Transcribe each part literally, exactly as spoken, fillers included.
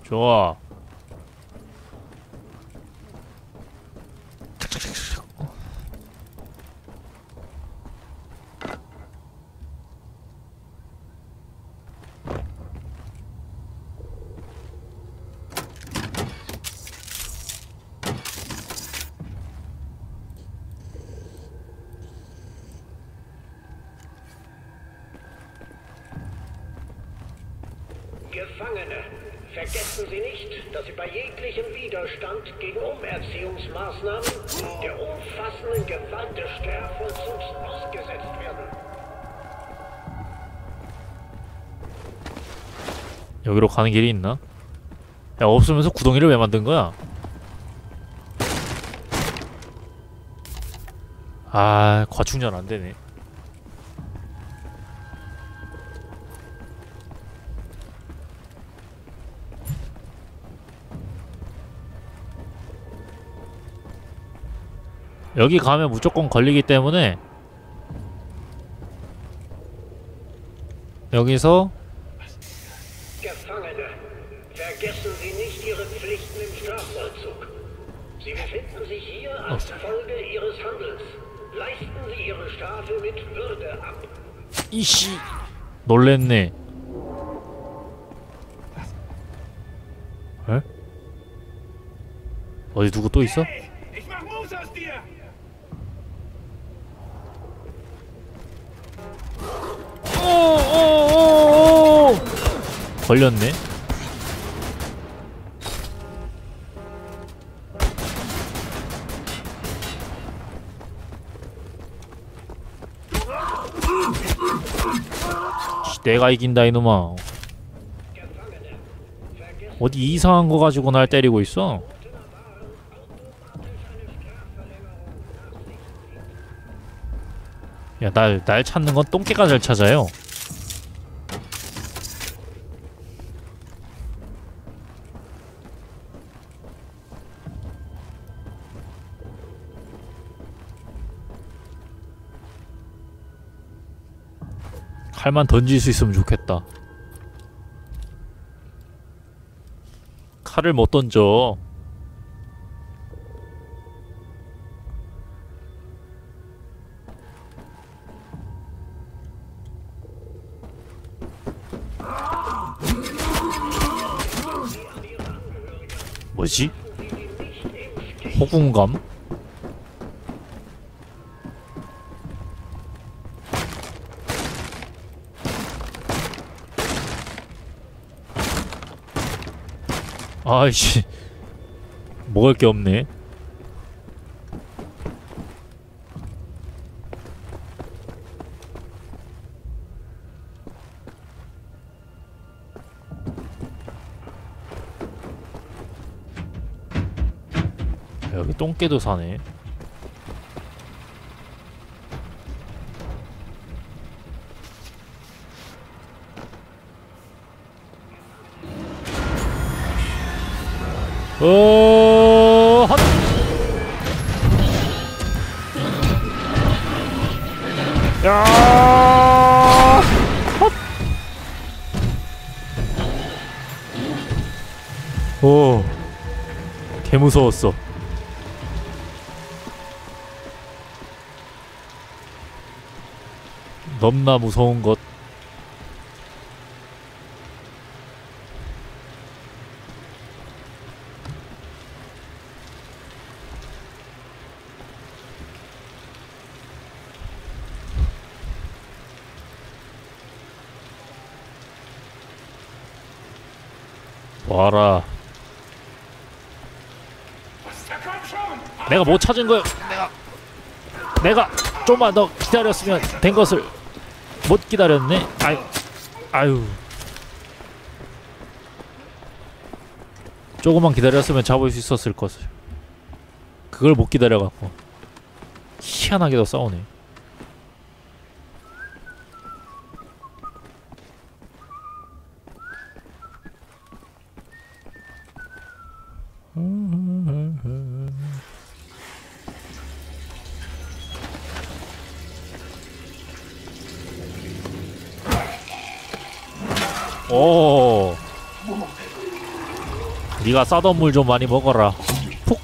좋아. Gefangene, vergessen Sie nicht, dass Sie bei jeglichem Widerstand gegen Umerziehungsmaßnahmen der umfassenden Gewalt des Strafvollzugs ausgesetzt werden. 여기로 가는 길이 있나? 야, 없으면서 구덩이를 왜 만든 거야? 아, 과충전 안 되네. 여기 가면 무조건 걸리기 때문에 여기서 Gefangene, vergessen Sie nicht Ihre Pflichten im Strafvollzug. Sie befinden sich hier als Folge Ihres Handels. Leisten Sie Ihre Strafe mit Würde ab. 이씨 놀랬네. 에? 어디 누구 또 있어? 오오오오 걸렸네. 내가 이긴다 이놈아. 어디 이상한 거 가지고 날 때리고 있어? 야, 날, 날 찾는 건 똥개가 잘 찾아요. 칼만 던질 수 있으면 좋겠다. 칼을 못 던져. 뭐지? 호궁감? 아이씨, 먹을 게 없네. 여기 똥개도 사네. 어, 핫! 야! 핫! 오, 개 무서웠어. 넘나 무서운 것. 와라. 내가 못 찾은 거야. 내가 내가 좀만 더 기다렸으면 된 것을 못 기다렸네. 아유, 아유. 조금만 기다렸으면 잡을 수 있었을 것을. 그걸 못 기다려갖고 희한하게도 싸우네. 오. 네가 싸던 물 좀 많이 먹어라. 푹.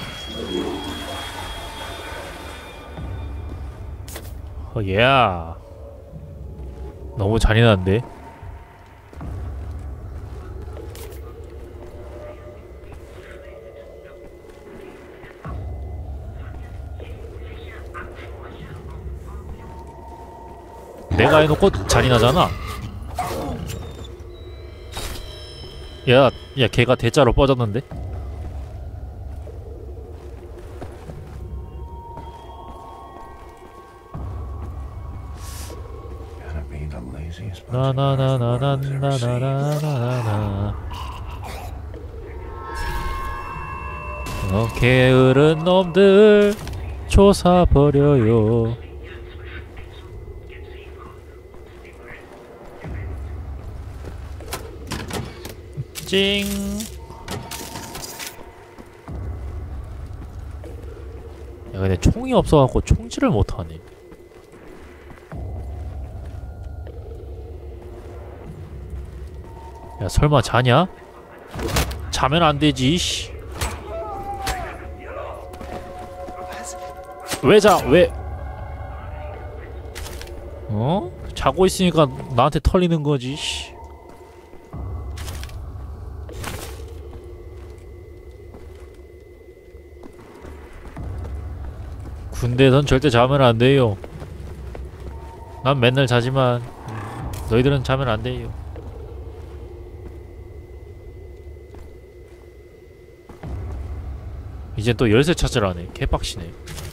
어, 얘야. 너무 잔인한데? 내가 해놓고 잔인하잖아. 야, 야, 걔가 대자로 뻗었는데? 나나나나나나나나나나. 어, 게으른 놈들 조사버려요. 찡. 야, 근데 총이 없어갖고 총질을 못하네. 야, 설마 자냐? 자면 안되지. 씨. 왜 자? 왜? 어? 자고 있으니까 나한테 털리는 거지. 씨. 군대에선 절대 자면 안 돼요. 난 맨날 자지만 너희들은 자면 안 돼요. 이제 또 열쇠 찾으라네. 개빡치네.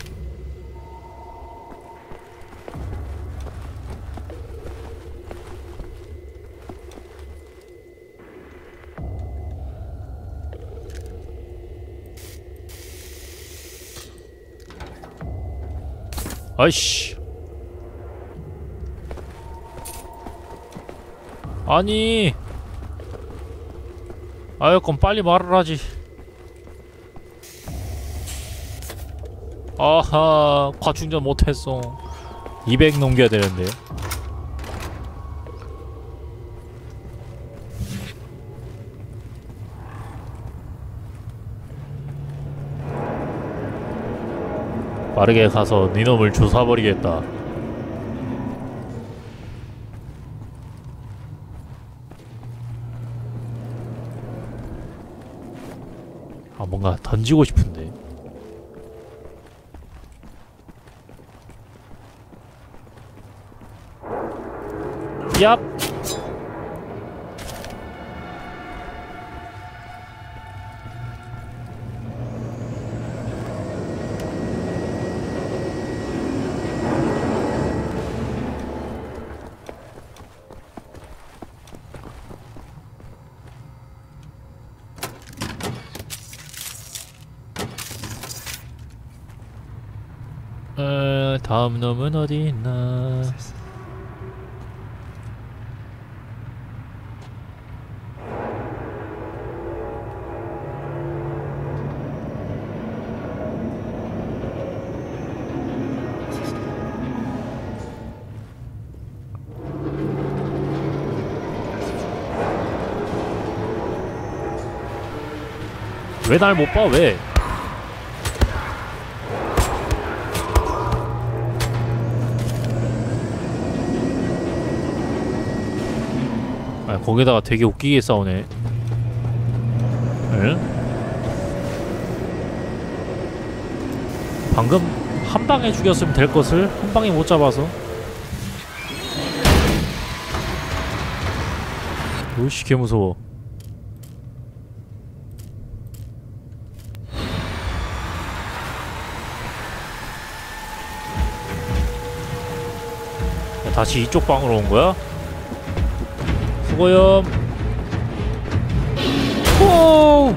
아이씨. 아니. 아유, 그럼 빨리 말을 하지. 아하, 과충전 못했어. 이백 넘겨야 되는데. 빠르게 가서 니놈을 조사버리겠다. 아, 뭔가 던지고 싶은데. 얍! 어, 다음 놈은 어디 있나? 왜 날 못 봐? 왜? 아, 거기다가 되게 웃기게 싸우네. 응? 방금 한 방에 죽였으면 될 것을 한 방에 못 잡아서. 오씨, 개 무서워. 야, 다시 이쪽 방으로 온 거야? 수고염. 오!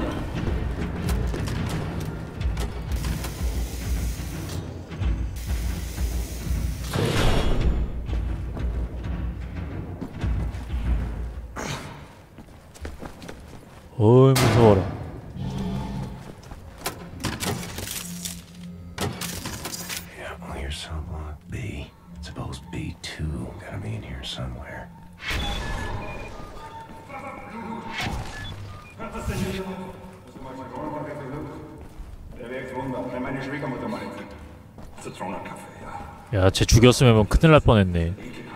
어이, 무서워라. Yeah, well, here's cell block B. Suppose B two gotta be in here somewhere. Papa, Papa, meine Schwiegermutter mal in Zitronenkaffee, ja. 야, 쟤 죽였으면 큰일 날 뻔했네.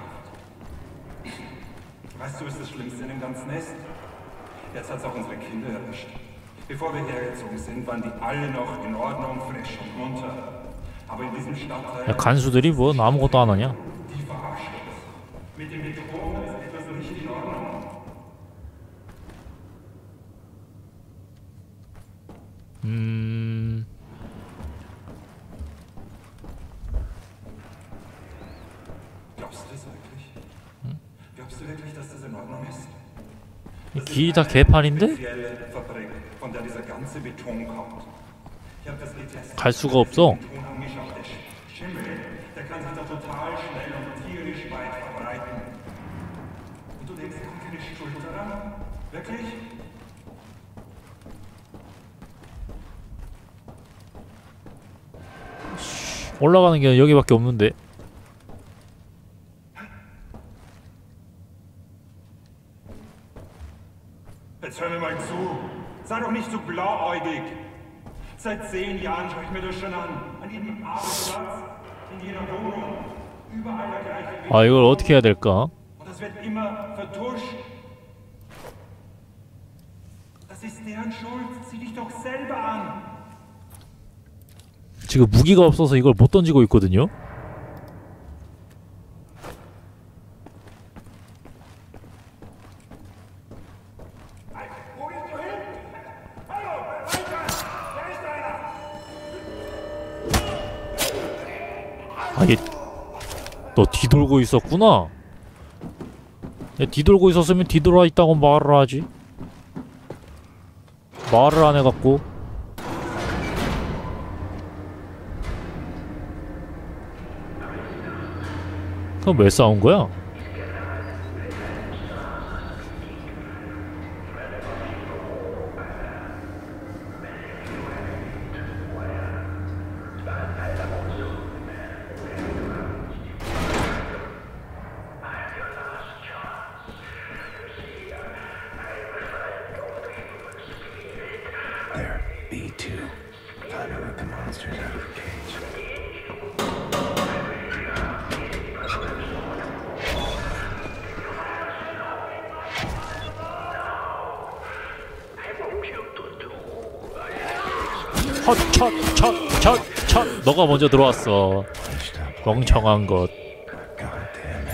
Weißt du, was das Schlimmste in dem Ganzen ist? Jetzt hat's auch unsere Kinder erwischt. Bevor wir hergezogen sind, waren die alle noch in Ordnung, frisch und munter. Aber in diesem Stadtteil... 야, 간수들이 뭐 아무것도 안 하냐? Die verarscht uns. Mit dem Beton ist etwas nicht in Ordnung. 음... Glaubst du das wirklich? Glaubst du wirklich, dass das in Ordnung ist? 길이 다 개판인데? Fabrik, von der dieser ganze Beton kommt. Ich habe das getestet. 갈 수가 없어. Beton angeschaut. Der Schimmel, der kann sich da total schnell und tierisch weit verbreiten. Und du denkst, er hat keine Schuld daran? Wirklich? 올라가는 게 여기밖에 없는데. Jetzt hör mir mal zu. Sei doch nicht so blauäugig. Seit zehn Jahren schaue ich mir das schon an. An jedem Arbeitsplatz, in jeder Wohnung, überall der gleiche Weg. 아, 이걸 어떻게 해야 될까? Und das wird immer vertuscht. Das ist deren Schuld. Zieh dich doch selber an. 지금 무기가 없어서 이걸 못 던지고 있거든요. 아, 얘 너 뒤돌고 있었구나. 얘 뒤돌고 있었으면 뒤돌아 있다고 말을 하지. 말을 안 해갖고. 그럼 왜 싸운 거야? There, B two. Time to let the monsters out of the cage. 헛, 첫, 첫, 첫, 첫. 너가 먼저 들어왔어. 멍청한 것. Goddamn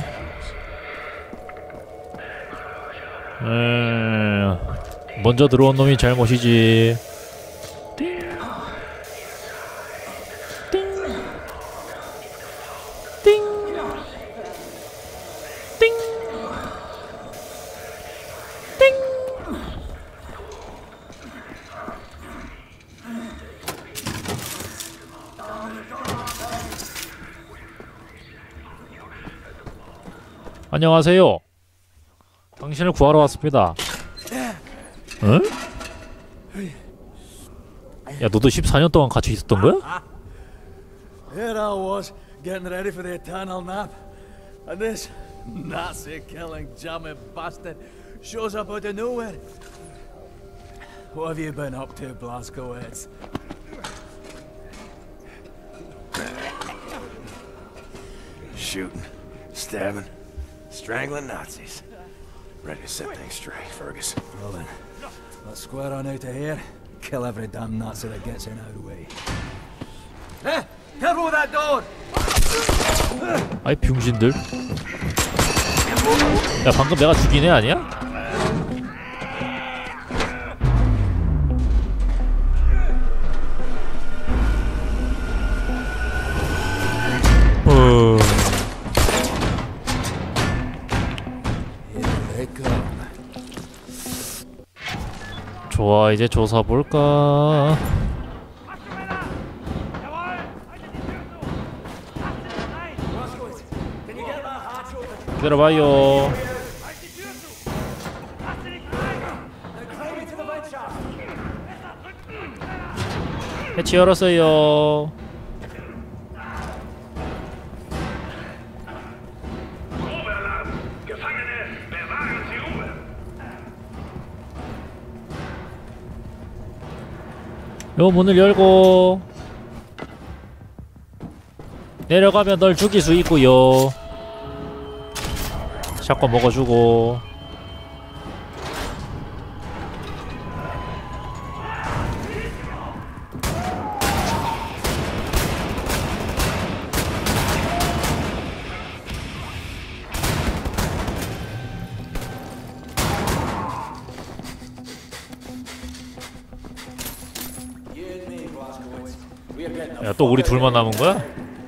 animals. 음, 먼저 들어온 놈이 잘못이지. 띵. 띵. 띵. 띵. 띵. 안녕하세요. 당신을 구하러 왔습니다. 응? 야, 너도 십사 년 동안 같이 있었던 거야? Here I was, getting ready for the eternal nap, and this Nazi-killing jammy bastard shows up out of nowhere. What have you been up to, Blazkowicz? Shooting, stabbing, strangling Nazis. Ready to set things straight, Fergus. Well then, let's square on out of here. Kill every damn Nazi that gets in our way. Hey, careful with that door! 아이 병신들. 야, 방금 내가 죽인 애 아니야? 어... 좋아, 이제 조사 볼까? 기다려봐요. 해치 열었어요. 요 문을 열고. 내려가면 널 죽일 수 있고요. 샷건 먹어주고. 야, 또 우리 둘만 남은 거야?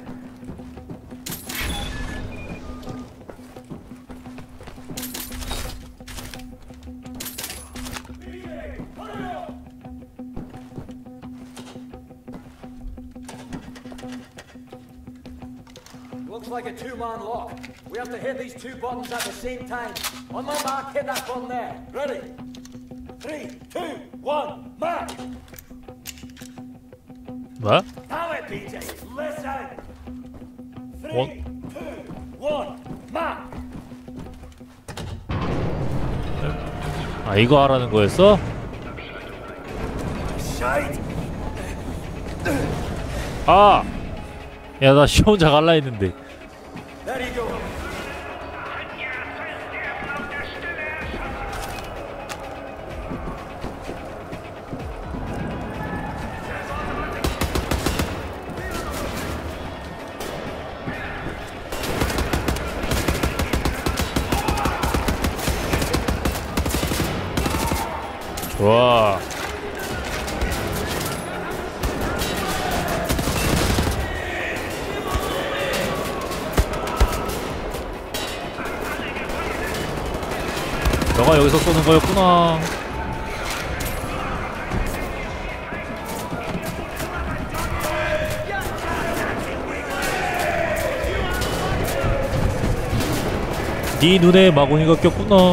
Looks like a two-man lock. We have to hit these two buttons at the same time. On my mark, hit that button there. Ready? Three, two, one, mark! 뭐야? Damn it, B J! Listen! Three, What? two, one, mark! 아, 이거 하라는 거였어? Shite! 아! 야, 나 시 혼자 갈라 했는데. There you go. 좋아. 너가 여기서 쏘는 거였구나. 네 눈에 마구니가 꼈구나.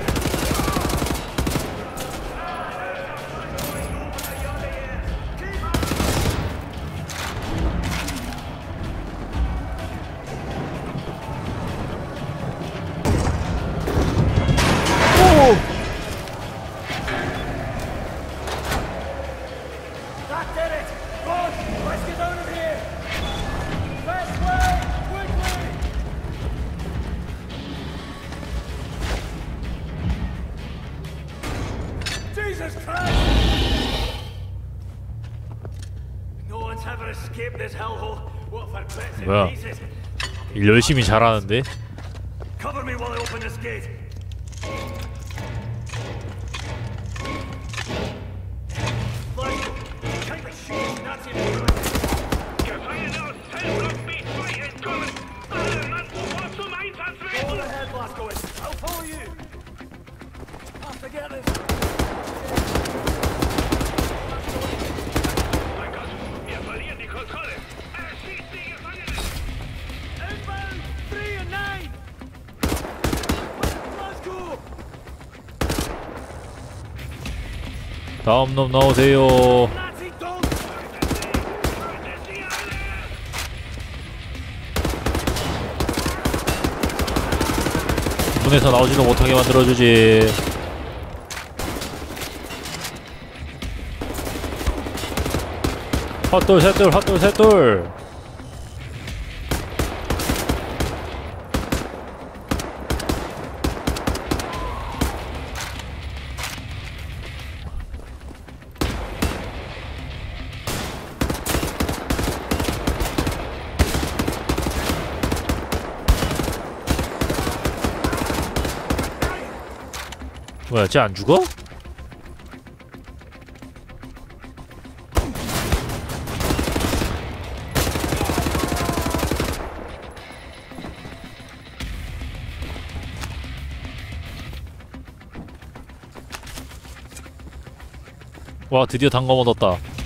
That did it! Run! Let's get out of here! Fast way! Quickly! Jesus Christ! No one's ever escaped this hellhole. What for bits and 뭐야? pieces? 일 열심히 잘하는데. Cover me while I open this gate. 다음 놈 나오세요. 문에서 나오지도 못하게 만들어주지. 헛돌 셋돌 헛돌 셋돌. 뭐야, 쟤 안 죽어? 와, 드디어 단검 얻었다.